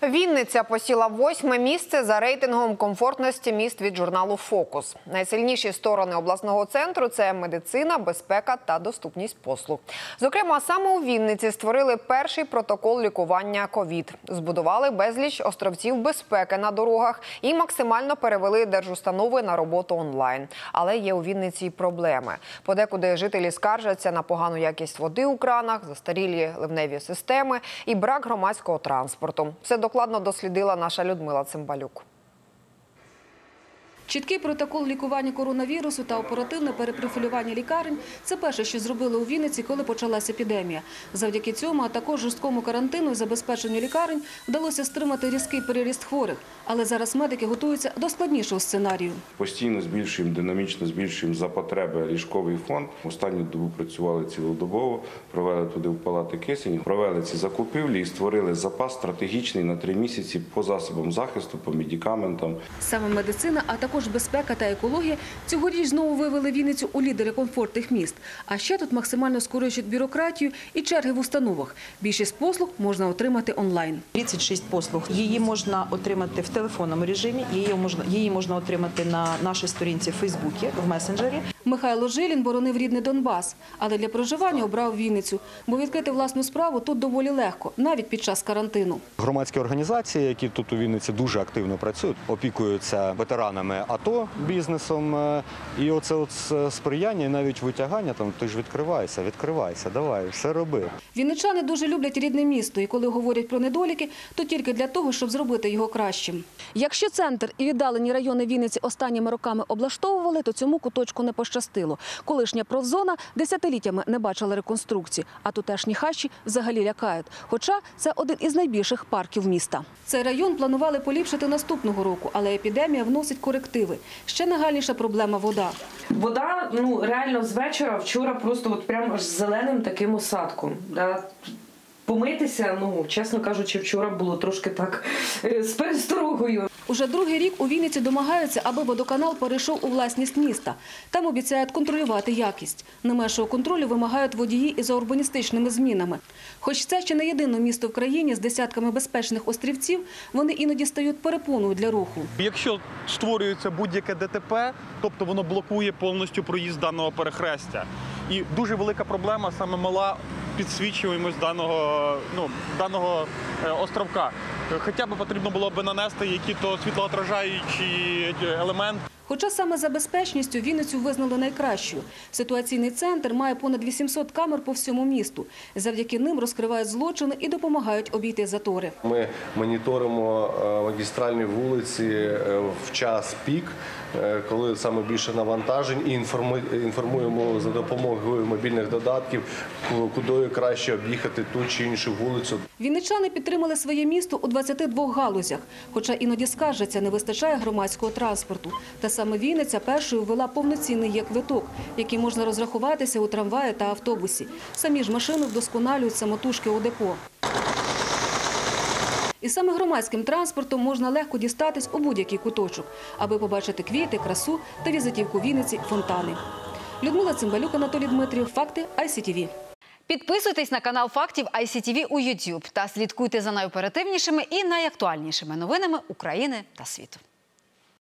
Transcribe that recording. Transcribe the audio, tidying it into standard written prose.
Вінниця посіла 8-ме місце за рейтингом комфортності міст від журналу «Фокус». Найсильніші сторони обласного центру – це медицина, безпека та доступність послуг. Зокрема, саме у Вінниці створили перший протокол лікування ковід. Збудували безліч островців безпеки на дорогах і максимально перевели держустанови на роботу онлайн. Але є у Вінниці й проблеми. Подекуди жителі скаржаться на погану якість води у кранах, застарілі ливневі системи і брак громадського транспорту. Все докладно дослідила наша Людмила Цимбалюк. Чіткий протокол лікування коронавірусу та оперативне перепрофілювання лікарень – це перше, що зробили у Вінниці, коли почалася епідемія. Завдяки цьому, а також жорсткому карантину і забезпеченню лікарень, вдалося стримати різкий переріст хворих. Але зараз медики готуються до складнішого сценарію. Постійно збільшуємо, динамічно збільшуємо за потреби ліжковий фонд. Останню добу працювали цілодобово, провели туди в палати кисень, провели ці закупівлі і створили запас стратегічний на 3 місяці по засобам захисту, по медикаментам. Саме медицина, а також безпека та екологія цьогоріч знову вивели Вінницю у лідери комфортних міст. А ще тут максимально скорочують бюрократію і черги в установах. Більшість послуг можна отримати онлайн. 36 послуг. Її можна отримати в телефонному режимі, її можна отримати на нашій сторінці в Фейсбуці, в месенджері. Михайло Жилін боронив рідний Донбас, але для проживання обрав Вінницю, бо відкрити власну справу тут доволі легко, навіть під час карантину. Громадські організації, які тут у Вінниці дуже активно працюють, опікуються ветеранами АТО, бізнесом, і оце сприяння, і навіть витягання, ти ж відкривайся, давай, все роби. Вінничани дуже люблять рідне місто, і коли говорять про недоліки, то тільки для того, щоб зробити його кращим. Якщо центр і віддалені райони Вінниці останніми роками облаштовували, то цьому куточку не пощастило. Колишня профзона десятиліттями не бачила реконструкції, а тутешні хащі взагалі лякають. Хоча це один із найбільших парків міста. Цей район планували поліпшити наступного року, але епідемія вносить корективи. Ще нагальніша проблема – вода. Вода, реально з вечора, вчора просто прямо аж зеленим таким осадком. Помитися, чесно кажучи, вчора було трошки так з пересторогою. Уже другий рік у Вінниці домагаються, аби водоканал перейшов у власність міста. Там обіцяють контролювати якість. Не меншого контролю вимагають водії і за урбаністичними змінами. Хоч це ще не єдине місто в країні з десятками безпечних острівців, вони іноді стають перепоною для руху. Якщо створюється будь-яке ДТП, тобто воно блокує повністю проїзд даного перехрестя. І дуже велика проблема саме мала підсвічуємость даного островка. Хоча б потрібно було б нанести який-то світлоотражаючий елемент. Хоча саме за безпечністю Вінницю визнали найкращою. Ситуаційний центр має понад 800 камер по всьому місту. Завдяки ним розкривають злочини і допомагають обійти затори. Ми моніторимо магістральні вулиці в час пік, коли саме більше навантажень, і інформуємо за допомогою мобільних додатків, куди краще об'їхати ту чи іншу вулицю. Вінничани підтримали своє місто у 22 галузях. Хоча іноді скаржаться, не вистачає громадського транспорту. Та саме Вінниця першою ввела повноцінний є-квиток, який можна розрахуватися у трамваї та автобусі. Самі ж машини вдосконалюють самотужки у депо. І саме громадським транспортом можна легко дістатись у будь-який куточок, аби побачити квіти, красу та візитівку Вінниці – фонтани. Людмила Цимбалюк, Анатолій Дмитрів. Факти ICTV. Підписуйтесь на канал Фактів ICTV у YouTube та слідкуйте за найоперативнішими і найактуальнішими новинами України та світу.